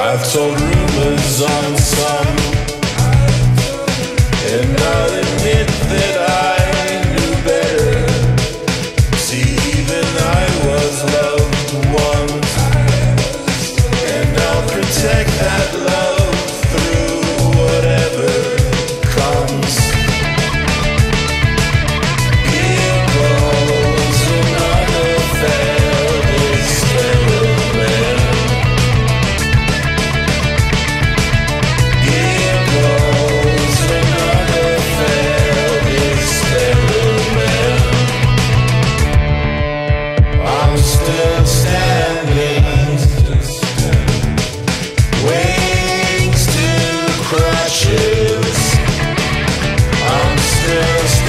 I've told rumors on some, and I'll admit that I knew better. See, even I was loved once, and I'll protect that love through whatever comes. Here goes another failed experiment. Here goes another failed experiment. I'm still standing, wings to crutches. I'm still standing.